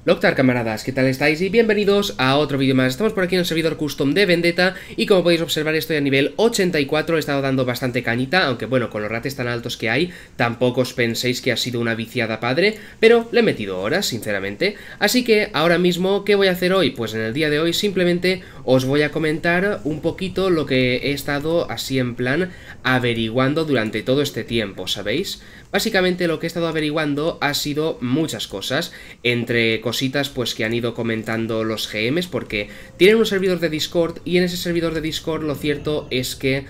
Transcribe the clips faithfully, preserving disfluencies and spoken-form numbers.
Loctar, camaradas, ¿qué tal estáis? Y bienvenidos a otro vídeo más. Estamos por aquí en el servidor custom de Vendetta y como podéis observar estoy a nivel ochenta y cuatro, he estado dando bastante cañita, aunque bueno, con los rates tan altos que hay, tampoco os penséis que ha sido una viciada padre, pero le he metido horas, sinceramente. Así que ahora mismo, ¿qué voy a hacer hoy? Pues en el día de hoy simplemente os voy a comentar un poquito lo que he estado así en plan averiguando durante todo este tiempo, ¿sabéis? Básicamente lo que he estado averiguando ha sido muchas cosas, entre cositas pues que han ido comentando los G Ms, porque tienen un servidor de Discord y en ese servidor de Discord lo cierto es que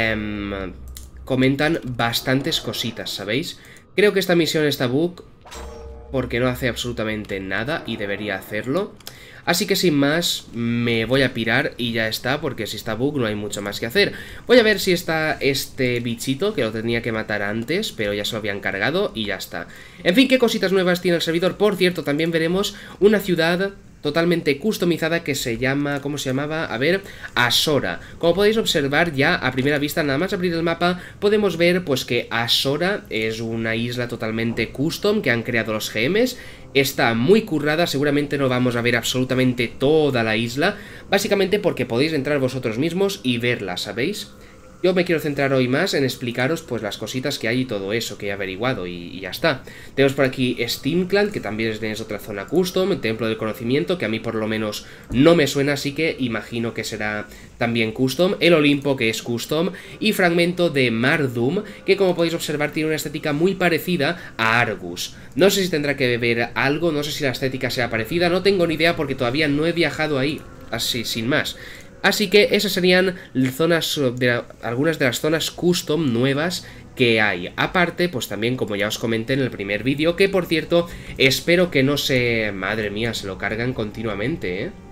eh, comentan bastantes cositas, ¿sabéis? Creo que esta misión está bug porque no hace absolutamente nada y debería hacerlo. Así que sin más, me voy a pirar y ya está, porque si está bug no hay mucho más que hacer. Voy a ver si está este bichito, que lo tenía que matar antes, pero ya se lo habían cargado y ya está. En fin, ¿qué cositas nuevas tiene el servidor? Por cierto, también veremos una ciudad totalmente customizada que se llama, ¿cómo se llamaba? A ver, Azora. Como podéis observar ya a primera vista, nada más abrir el mapa, podemos ver pues que Azora es una isla totalmente custom que han creado los G Ms. Está muy currada, seguramente no vamos a ver absolutamente toda la isla, básicamente porque podéis entrar vosotros mismos y verla, ¿sabéis? Yo me quiero centrar hoy más en explicaros pues las cositas que hay y todo eso que he averiguado y, y ya está. Tenemos por aquí Steamclan, que también es otra zona custom, Templo del Conocimiento, que a mí por lo menos no me suena, así que imagino que será también custom. El Olimpo, que es custom, y Fragmento de Mardum, que como podéis observar tiene una estética muy parecida a Argus. No sé si tendrá que ver algo, no sé si la estética sea parecida, no tengo ni idea porque todavía no he viajado ahí, así sin más. Así que esas serían zonas de, algunas de las zonas custom nuevas que hay. Aparte, pues también, como ya os comenté en el primer vídeo, que por cierto, espero que no se... Madre mía, se lo cargan continuamente, ¿eh?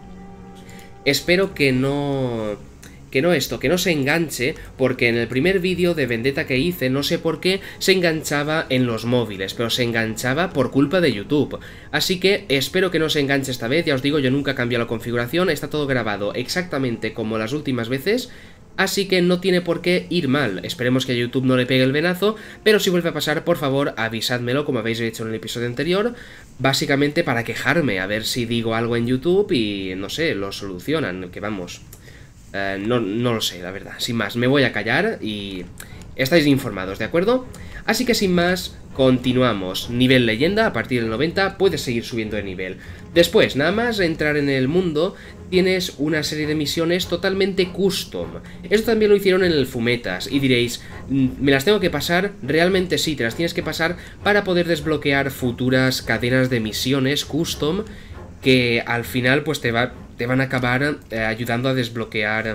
Espero que no... Que no esto, que no se enganche, porque en el primer vídeo de Vendetta que hice, no sé por qué, se enganchaba en los móviles, pero se enganchaba por culpa de YouTube. Así que espero que no se enganche esta vez, ya os digo, yo nunca cambio la configuración, está todo grabado exactamente como las últimas veces, así que no tiene por qué ir mal. Esperemos que a YouTube no le pegue el venazo, pero si vuelve a pasar, por favor, avisádmelo, como habéis hecho en el episodio anterior, básicamente para quejarme, a ver si digo algo en YouTube y, no sé, lo solucionan, que vamos... Uh, no, no lo sé, la verdad. Sin más, me voy a callar y estáis informados, ¿de acuerdo? Así que sin más, continuamos. Nivel leyenda, a partir del noventa puedes seguir subiendo de nivel. Después, nada más entrar en el mundo, tienes una serie de misiones totalmente custom. Esto también lo hicieron en el Fumetas y diréis, ¿me las tengo que pasar? Realmente sí, te las tienes que pasar para poder desbloquear futuras cadenas de misiones custom que al final pues te va... te van a acabar eh, ayudando a desbloquear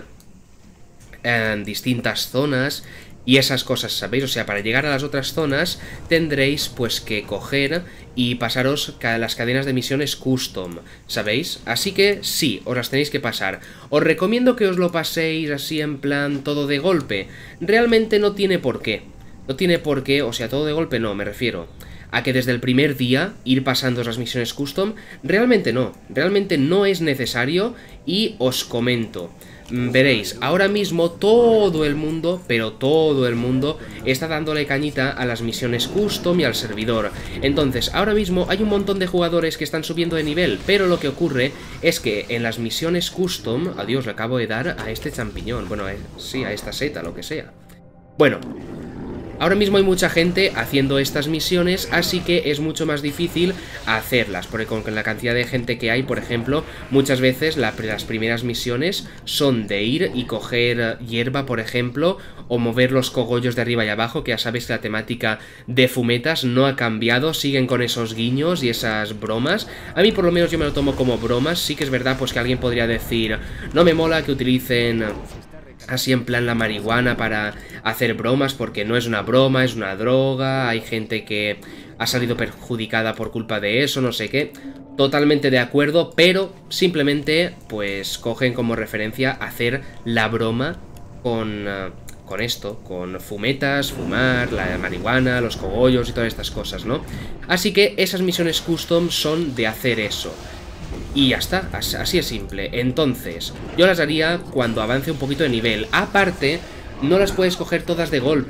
eh, distintas zonas y esas cosas, ¿sabéis? O sea, para llegar a las otras zonas tendréis pues que coger y pasaros ca las cadenas de misiones custom, ¿sabéis? Así que sí, os las tenéis que pasar. Os recomiendo que os lo paséis así en plan todo de golpe. Realmente no tiene por qué. No tiene por qué, o sea, todo de golpe no, me refiero a que desde el primer día ir pasando esas misiones custom, realmente no, realmente no es necesario y os comento. Veréis, ahora mismo todo el mundo, pero todo el mundo, está dándole cañita a las misiones custom y al servidor. Entonces, ahora mismo hay un montón de jugadores que están subiendo de nivel, pero lo que ocurre es que en las misiones custom... Adiós, le acabo de dar a este champiñón, bueno, eh, sí, a esta seta, lo que sea. Bueno... Ahora mismo hay mucha gente haciendo estas misiones, así que es mucho más difícil hacerlas, porque con la cantidad de gente que hay, por ejemplo, muchas veces la, las primeras misiones son de ir y coger hierba, por ejemplo, o mover los cogollos de arriba y abajo, que ya sabéis que la temática de Fumetas no ha cambiado, siguen con esos guiños y esas bromas. A mí por lo menos yo me lo tomo como bromas, sí que es verdad pues que alguien podría decir, no me mola que utilicen... así en plan la marihuana para hacer bromas, porque no es una broma, es una droga, hay gente que ha salido perjudicada por culpa de eso, no sé qué. Totalmente de acuerdo, pero simplemente pues cogen como referencia hacer la broma con... Uh, con esto, con fumetas, fumar, la marihuana, los cogollos y todas estas cosas, ¿no? Así que esas misiones custom son de hacer eso. Y ya está, así es simple. Entonces, yo las haría cuando avance un poquito de nivel. Aparte, no las puedes coger todas de golpe.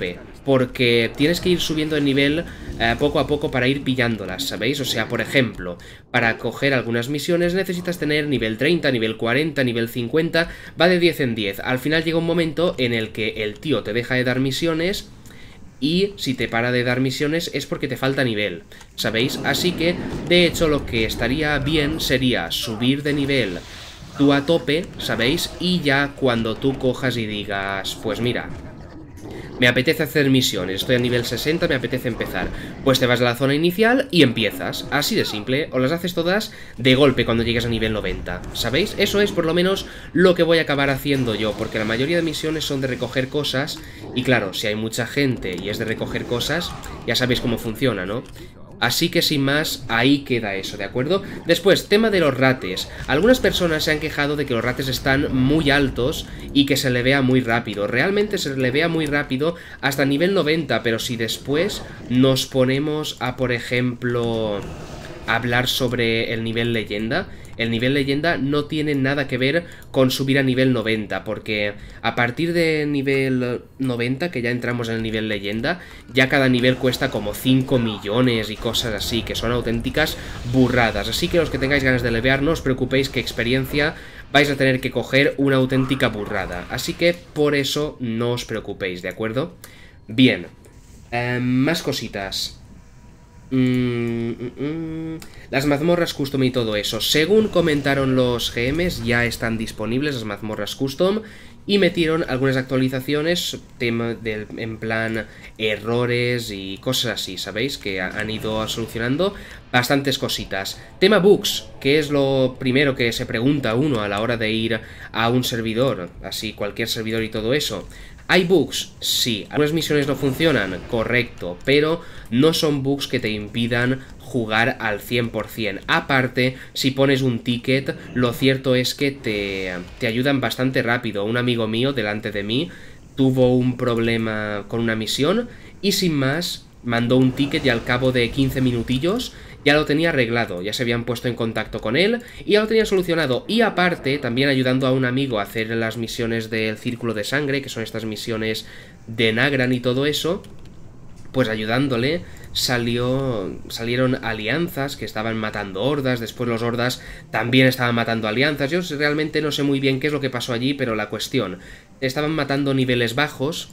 porque tienes que ir subiendo de nivel eh, poco a poco para ir pillándolas, ¿sabéis? O sea, por ejemplo, para coger algunas misiones necesitas tener nivel treinta, nivel cuarenta, nivel cincuenta, va de diez en diez. Al final llega un momento en el que el tío te deja de dar misiones y si te para de dar misiones es porque te falta nivel, ¿sabéis? Así que, de hecho, lo que estaría bien sería subir de nivel tú a tope, ¿sabéis? Y ya cuando tú cojas y digas, pues mira, me apetece hacer misiones, estoy a nivel sesenta, me apetece empezar, pues te vas a la zona inicial y empiezas, así de simple, o las haces todas de golpe cuando llegues a nivel noventa, ¿sabéis? Eso es por lo menos lo que voy a acabar haciendo yo, porque la mayoría de misiones son de recoger cosas, y claro, si hay mucha gente y es de recoger cosas, ya sabéis cómo funciona, ¿no? Así que sin más, ahí queda eso, ¿de acuerdo? Después, tema de los rates. Algunas personas se han quejado de que los rates están muy altos y que se le vea muy rápido. Realmente se le vea muy rápido hasta nivel noventa, pero si después nos ponemos a, por ejemplo, hablar sobre el nivel leyenda, el nivel leyenda no tiene nada que ver con subir a nivel noventa, porque a partir de nivel noventa, que ya entramos en el nivel leyenda, ya cada nivel cuesta como cinco millones y cosas así, que son auténticas burradas. Así que los que tengáis ganas de levear, no os preocupéis que experiencia vais a tener que coger una auténtica burrada. Así que por eso no os preocupéis, ¿de acuerdo? Bien, eh, más cositas. Mm, mm, mm. Las mazmorras custom y todo eso. Según comentaron los G Ms, ya están disponibles las mazmorras custom y metieron algunas actualizaciones tema del, en plan errores y cosas así, ¿sabéis? Que han ido solucionando bastantes cositas. Tema bugs, que es lo primero que se pregunta uno a la hora de ir a un servidor, así cualquier servidor y todo eso. ¿Hay bugs? Sí. ¿Algunas misiones no funcionan? Correcto, pero no son bugs que te impidan jugar al cien por cien. Aparte, si pones un ticket, lo cierto es que te, te ayudan bastante rápido. Un amigo mío delante de mí tuvo un problema con una misión y sin más mandó un ticket y al cabo de quince minutillos ya lo tenía arreglado, ya se habían puesto en contacto con él y ya lo tenía solucionado. Y aparte, también ayudando a un amigo a hacer las misiones del Círculo de Sangre, que son estas misiones de Nagran y todo eso, pues ayudándole salió, salieron alianzas que estaban matando hordas, después los hordas también estaban matando alianzas. Yo realmente no sé muy bien qué es lo que pasó allí, pero la cuestión, estaban matando niveles bajos.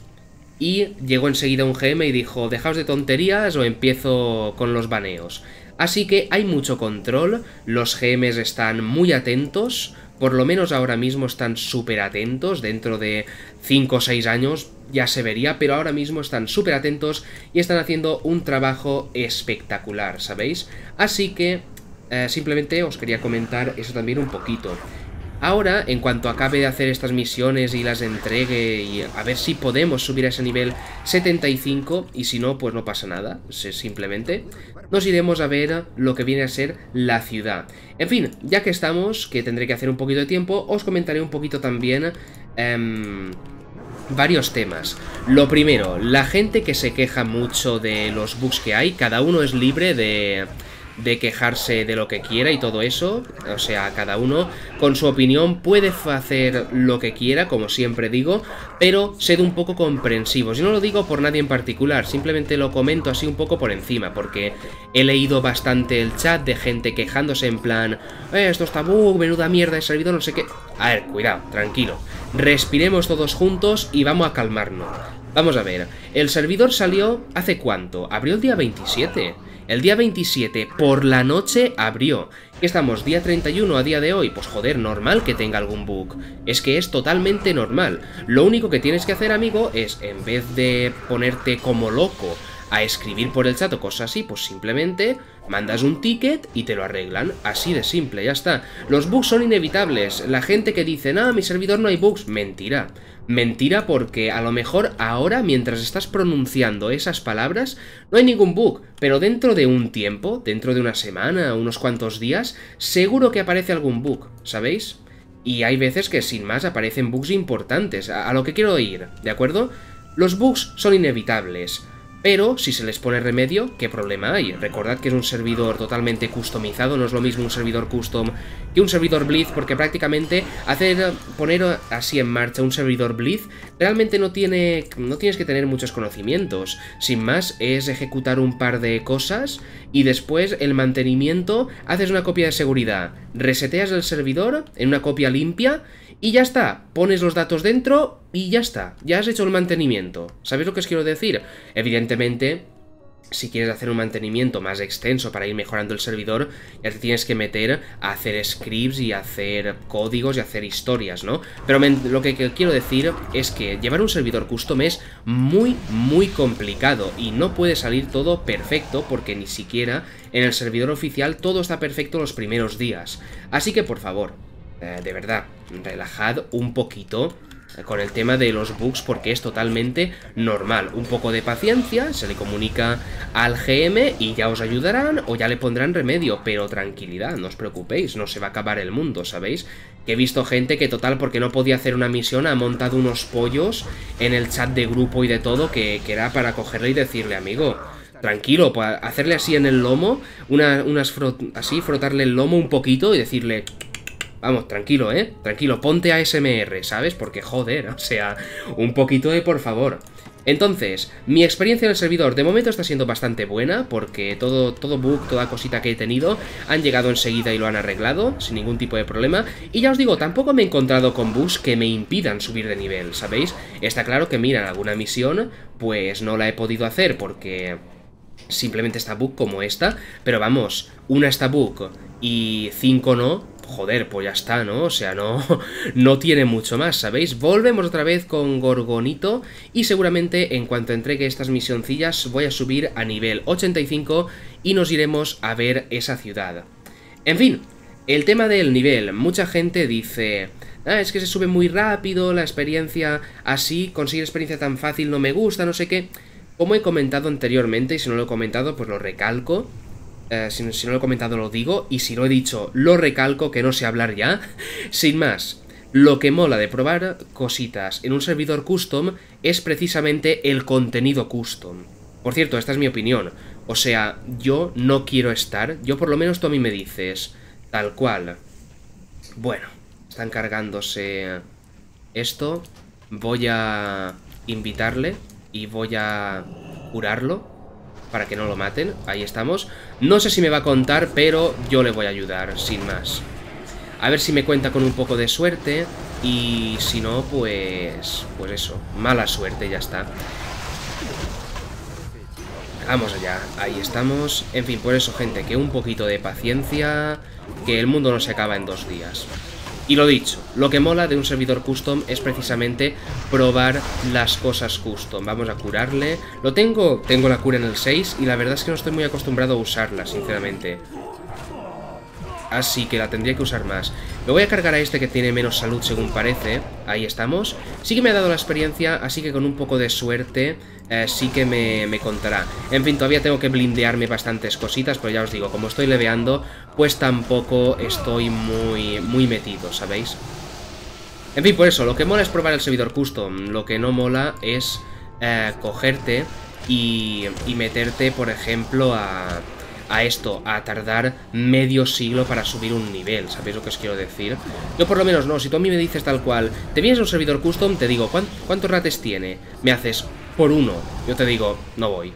Y llegó enseguida un G M y dijo, dejaos de tonterías o empiezo con los baneos. Así que hay mucho control, los G Ms están muy atentos, por lo menos ahora mismo están súper atentos, dentro de cinco o seis años ya se vería, pero ahora mismo están súper atentos y están haciendo un trabajo espectacular, ¿sabéis? Así que eh, simplemente os quería comentar eso también un poquito. Ahora, en cuanto acabe de hacer estas misiones y las entregue y a ver si podemos subir a ese nivel setenta y cinco, y si no, pues no pasa nada, simplemente nos iremos a ver lo que viene a ser la ciudad. En fin, ya que estamos, que tendré que hacer un poquito de tiempo, os comentaré un poquito también eh, varios temas. Lo primero, la gente que se queja mucho de los bugs que hay, cada uno es libre de... de quejarse de lo que quiera y todo eso, o sea, cada uno con su opinión puede hacer lo que quiera, como siempre digo, pero sed un poco comprensivos. Yo no lo digo por nadie en particular, simplemente lo comento así un poco por encima, porque he leído bastante el chat de gente quejándose en plan, eh, esto está bug, menuda mierda de servidor, no sé qué. A ver, cuidado, tranquilo, respiremos todos juntos y vamos a calmarnos. Vamos a ver, el servidor salió ¿hace cuánto? Abrió el día veintisiete. El día veintisiete por la noche abrió. ¿Qué estamos? ¿Día treinta y uno a día de hoy? Pues joder, normal que tenga algún bug. Es que es totalmente normal. Lo único que tienes que hacer, amigo, es en vez de ponerte como loco a escribir por el chat o cosas así, pues simplemente mandas un ticket y te lo arreglan. Así de simple, ya está. Los bugs son inevitables. La gente que dice, no, en mi servidor no hay bugs, mentira. Mentira, porque a lo mejor ahora, mientras estás pronunciando esas palabras, no hay ningún bug, pero dentro de un tiempo, dentro de una semana, unos cuantos días, seguro que aparece algún bug, ¿sabéis? Y hay veces que sin más aparecen bugs importantes, a, a lo que quiero ir, ¿de acuerdo? Los bugs son inevitables. Pero si se les pone remedio, ¿qué problema hay? Recordad que es un servidor totalmente customizado, no es lo mismo un servidor custom que un servidor Blitz, porque prácticamente hacer, poner así en marcha un servidor Blitz realmente no tiene, no tienes que tener muchos conocimientos. Sin más, es ejecutar un par de cosas y después el mantenimiento, haces una copia de seguridad, reseteas el servidor en una copia limpia y ya está, pones los datos dentro y ya está, ya has hecho el mantenimiento. ¿Sabéis lo que os quiero decir? Evidentemente, si quieres hacer un mantenimiento más extenso para ir mejorando el servidor, ya te tienes que meter a hacer scripts y hacer códigos y hacer historias, ¿no? Pero lo que quiero decir es que llevar un servidor custom es muy, muy complicado y no puede salir todo perfecto porque ni siquiera en el servidor oficial todo está perfecto los primeros días. Así que, por favor, eh, de verdad, relajad un poquito con el tema de los bugs porque es totalmente normal. Un poco de paciencia, se le comunica al G M y ya os ayudarán o ya le pondrán remedio, pero tranquilidad, no os preocupéis, no se va a acabar el mundo, ¿sabéis? Que he visto gente que total porque no podía hacer una misión ha montado unos pollos en el chat de grupo y de todo que, que era para cogerle y decirle, amigo, tranquilo, para hacerle así en el lomo, una, unas frot así, frotarle el lomo un poquito y decirle... Vamos, tranquilo, ¿eh? Tranquilo, ponte A S M R, ¿sabes? Porque, joder, o sea, un poquito de por favor. Entonces, mi experiencia en el servidor de momento está siendo bastante buena, porque todo, todo bug, toda cosita que he tenido, han llegado enseguida y lo han arreglado, sin ningún tipo de problema. Y ya os digo, tampoco me he encontrado con bugs que me impidan subir de nivel, ¿sabéis? Está claro que, mira, en alguna misión, pues no la he podido hacer porque... simplemente está bug como esta, pero vamos, una está bug y cinco no, joder, pues ya está, ¿no? O sea, no, no tiene mucho más, ¿sabéis? Volvemos otra vez con Gorgonito y seguramente en cuanto entregue estas misioncillas voy a subir a nivel ochenta y cinco y nos iremos a ver esa ciudad. En fin, el tema del nivel, mucha gente dice... Ah, es que se sube muy rápido, la experiencia así, conseguir experiencia tan fácil no me gusta, no sé qué... Como he comentado anteriormente, y si no lo he comentado, pues lo recalco. Eh, si, si no lo he comentado, lo digo. Y si lo he dicho, lo recalco, que no sé hablar ya. Sin más, lo que mola de probar cositas en un servidor custom es precisamente el contenido custom. Por cierto, esta es mi opinión. O sea, yo no quiero estar... Yo por lo menos tú a mí me dices, tal cual. Bueno, están cargándose esto. Voy a invitarle... y voy a curarlo para que no lo maten. Ahí estamos. No sé si me va a contar, pero yo le voy a ayudar, sin más. A ver si me cuenta con un poco de suerte. Y si no, pues... pues eso, mala suerte, ya está. Vamos allá, ahí estamos. En fin, por eso, gente, que un poquito de paciencia, que el mundo no se acaba en dos días. Y lo dicho, lo que mola de un servidor custom es precisamente probar las cosas custom. Vamos a curarle. Lo tengo, tengo la cura en el seis y la verdad es que no estoy muy acostumbrado a usarla, sinceramente. Así que la tendría que usar más. Me voy a cargar a este que tiene menos salud según parece. Ahí estamos. Sí que me ha dado la experiencia, así que con un poco de suerte eh, sí que me, me contará. En fin, todavía tengo que blindearme bastantes cositas, pero ya os digo, como estoy leveando, pues tampoco estoy muy, muy metido, ¿sabéis? En fin, por eso, lo que mola es probar el servidor custom. Lo que no mola es eh, cogerte y, y meterte, por ejemplo, a... a esto, a tardar medio siglo para subir un nivel, ¿sabéis lo que os quiero decir? Yo por lo menos no, si tú a mí me dices tal cual, te vienes a un servidor custom, te digo, ¿cuántos, ¿cuántos rates tiene? Me haces, por uno, yo te digo, no voy.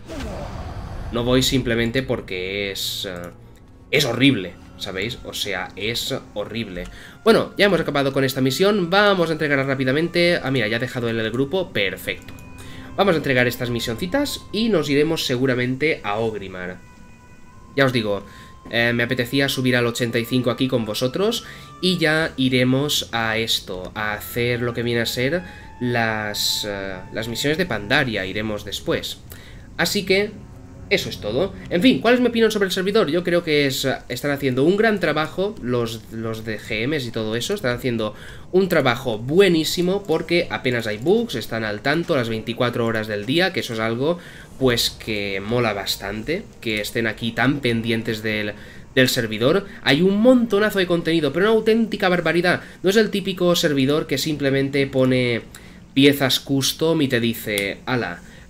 No voy simplemente porque es... Uh, es horrible, ¿sabéis? O sea, es horrible. Bueno, ya hemos acabado con esta misión, vamos a entregarla rápidamente. Ah, mira, ya ha dejado él el grupo, perfecto. Vamos a entregar estas misioncitas y nos iremos seguramente a Orgrimmar. Ya os digo, eh, me apetecía subir al ochenta y cinco aquí con vosotros y ya iremos a esto, a hacer lo que viene a ser las, uh, las misiones de Pandaria, iremos después. Así que, eso es todo. En fin, ¿cuál es mi opinión sobre el servidor? Yo creo que es, uh, están haciendo un gran trabajo, los, los de G Ms y todo eso, están haciendo un trabajo buenísimo porque apenas hay bugs, están al tanto las veinticuatro horas del día, que eso es algo... pues que mola bastante, que estén aquí tan pendientes del, del servidor. Hay un montonazo de contenido, pero una auténtica barbaridad. No es el típico servidor que simplemente pone piezas custom y te dice, ala,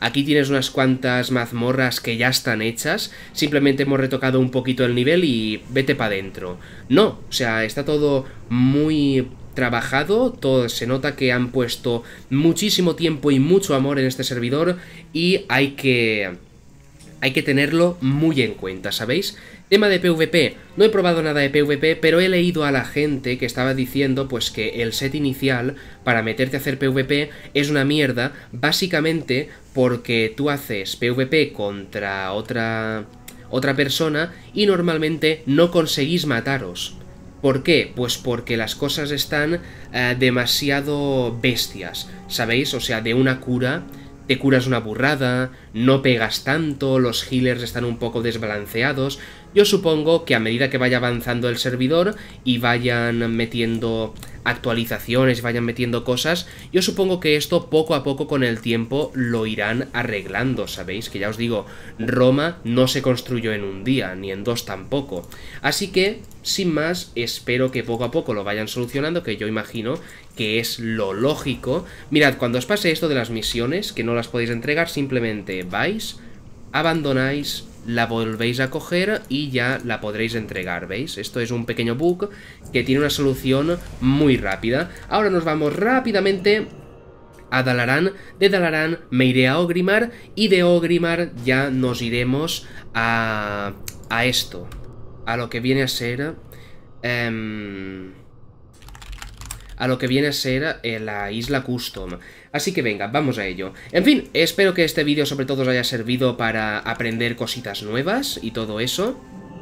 aquí tienes unas cuantas mazmorras que ya están hechas, simplemente hemos retocado un poquito el nivel y vete para adentro. No, o sea, está todo muy trabajado, todo se nota que han puesto muchísimo tiempo y mucho amor en este servidor y hay que... hay que tenerlo muy en cuenta, ¿sabéis? Tema de PvP, no he probado nada de PvP, pero he leído a la gente que estaba diciendo pues que el set inicial para meterte a hacer PvP es una mierda, básicamente porque tú haces PvP contra otra, otra persona y normalmente no conseguís mataros. ¿Por qué? Pues porque las cosas están eh, demasiado bestias, ¿sabéis? O sea, de una cura... te curas una burrada, no pegas tanto, los healers están un poco desbalanceados. Yo supongo que a medida que vaya avanzando el servidor y vayan metiendo actualizaciones, vayan metiendo cosas, yo supongo que esto poco a poco con el tiempo lo irán arreglando, ¿sabéis? Que ya os digo, Roma no se construyó en un día, ni en dos tampoco. Así que, sin más, espero que poco a poco lo vayan solucionando, que yo imagino que es lo lógico. Mirad, cuando os pase esto de las misiones, que no las podéis entregar, simplemente vais, abandonáis, la volvéis a coger y ya la podréis entregar, ¿veis? Esto es un pequeño bug que tiene una solución muy rápida. Ahora nos vamos rápidamente a Dalaran, de Dalaran me iré a Orgrimmar y de Orgrimmar ya nos iremos a, a esto, a lo que viene a ser... Um, a lo que viene a ser eh, la isla Custom. Así que venga, vamos a ello. En fin, espero que este vídeo sobre todo os haya servido para aprender cositas nuevas y todo eso.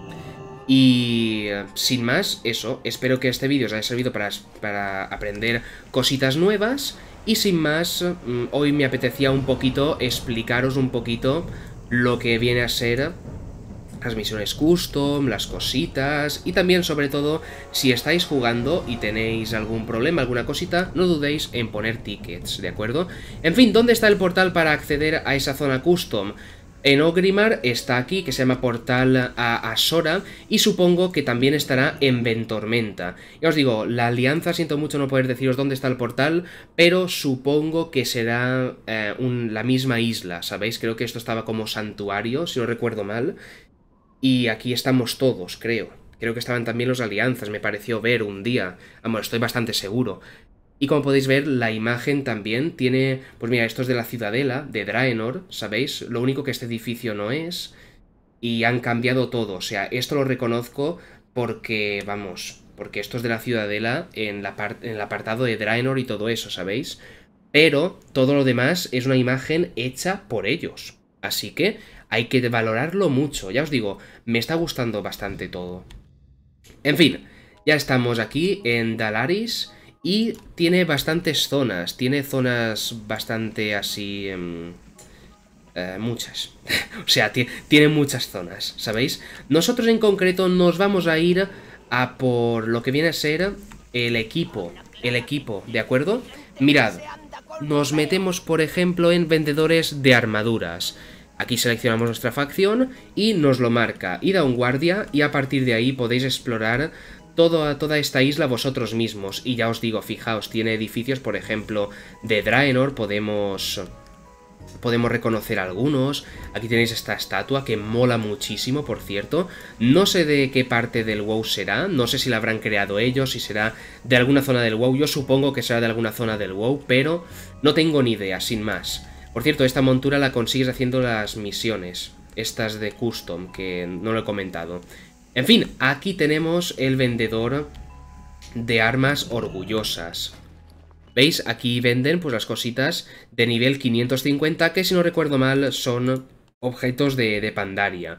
Y sin más, eso, espero que este vídeo os haya servido para, para aprender cositas nuevas. Y sin más, hoy me apetecía un poquito explicaros un poquito lo que viene a ser las misiones custom, las cositas, y también sobre todo si estáis jugando y tenéis algún problema, alguna cosita, no dudéis en poner tickets, ¿de acuerdo? En fin, ¿dónde está el portal para acceder a esa zona custom? En Orgrimmar está aquí, que se llama Portal a Asora, y supongo que también estará en Ventormenta. Ya os digo, la alianza, siento mucho no poder deciros dónde está el portal, pero supongo que será eh, un, la misma isla, ¿sabéis? Creo que esto estaba como santuario, si no recuerdo mal. Y aquí estamos todos, creo. Creo que estaban también los alianzas, me pareció ver un día. Vamos, estoy bastante seguro. Y como podéis ver, la imagen también tiene... Pues mira, esto es de la ciudadela, de Draenor, ¿sabéis? Lo único que este edificio no es. Y han cambiado todo. O sea, esto lo reconozco porque, vamos, porque esto es de la ciudadela en, la en el apartado de Draenor y todo eso, ¿sabéis? Pero todo lo demás es una imagen hecha por ellos. Así que hay que valorarlo mucho. Ya os digo, me está gustando bastante todo. En fin, ya estamos aquí en Dalaris y tiene bastantes zonas. Tiene zonas bastante así... Um, eh, muchas. O sea, tiene muchas zonas, ¿sabéis? Nosotros en concreto nos vamos a ir a por lo que viene a ser el equipo. El equipo, ¿de acuerdo? Mirad, nos metemos por ejemplo en vendedores de armaduras. Aquí seleccionamos nuestra facción y nos lo marca. Id a un guardia y a partir de ahí podéis explorar todo, toda esta isla vosotros mismos. Y ya os digo, fijaos, tiene edificios, por ejemplo, de Draenor, podemos... Podemos reconocer algunos. Aquí tenéis esta estatua que mola muchísimo, por cierto. No sé de qué parte del WoW será. No sé si la habrán creado ellos, si será de alguna zona del WoW. Yo supongo que será de alguna zona del WoW, pero no tengo ni idea, sin más. Por cierto, esta montura la consigues haciendo las misiones. Estas de custom, que no lo he comentado. En fin, aquí tenemos el vendedor de armas orgullosas. ¿Veis? Aquí venden pues las cositas de nivel quinientos cincuenta, que si no recuerdo mal son objetos de, de Pandaria.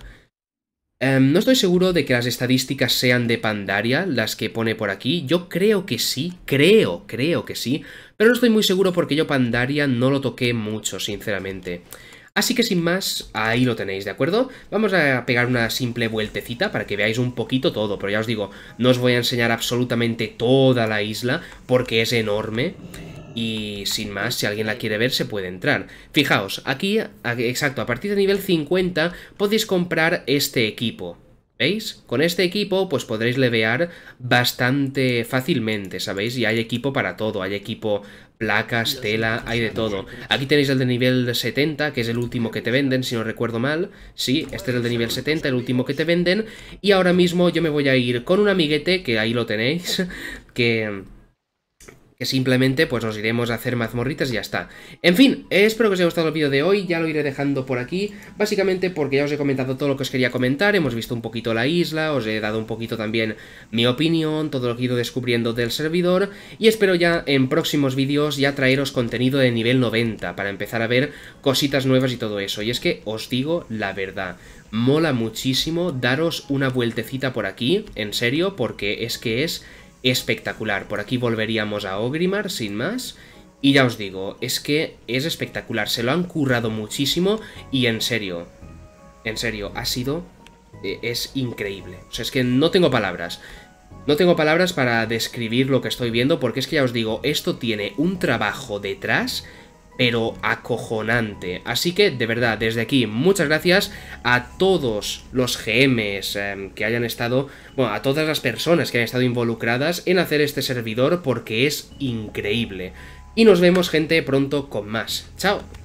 Um, no estoy seguro de que las estadísticas sean de Pandaria, las que pone por aquí. Yo creo que sí, creo, creo que sí. Pero no estoy muy seguro porque yo Pandaria no lo toqué mucho, sinceramente. Así que sin más, ahí lo tenéis, ¿de acuerdo? Vamos a pegar una simple vueltecita para que veáis un poquito todo. Pero ya os digo, no os voy a enseñar absolutamente toda la isla porque es enorme. Y sin más, si alguien la quiere ver, se puede entrar. Fijaos, aquí, exacto, a partir de nivel cincuenta podéis comprar este equipo. ¿Veis? Con este equipo pues podréis levear bastante fácilmente, ¿sabéis? Y hay equipo para todo, hay equipo, placas, tela, hay de todo. Aquí tenéis el de nivel setenta, que es el último que te venden, si no recuerdo mal. Sí, este es el de nivel setenta, el último que te venden. Y ahora mismo yo me voy a ir con un amiguete, que ahí lo tenéis, que... que simplemente pues nos iremos a hacer mazmorritas y ya está. En fin, espero que os haya gustado el vídeo de hoy, ya lo iré dejando por aquí, básicamente porque ya os he comentado todo lo que os quería comentar, hemos visto un poquito la isla, os he dado un poquito también mi opinión, todo lo que he ido descubriendo del servidor, y espero ya en próximos vídeos ya traeros contenido de nivel noventa, para empezar a ver cositas nuevas y todo eso, y es que os digo la verdad, mola muchísimo daros una vueltecita por aquí, en serio, porque es que es... espectacular. Por aquí volveríamos a Orgrimmar, sin más. Y ya os digo, es que es espectacular. Se lo han currado muchísimo y en serio, en serio, ha sido... es increíble. O sea, es que no tengo palabras. No tengo palabras para describir lo que estoy viendo porque es que ya os digo, esto tiene un trabajo detrás... pero acojonante. Así que, de verdad, desde aquí, muchas gracias a todos los G Ms eh, que hayan estado, bueno, a todas las personas que hayan estado involucradas en hacer este servidor, porque es increíble. Y nos vemos, gente, pronto con más. ¡Chao!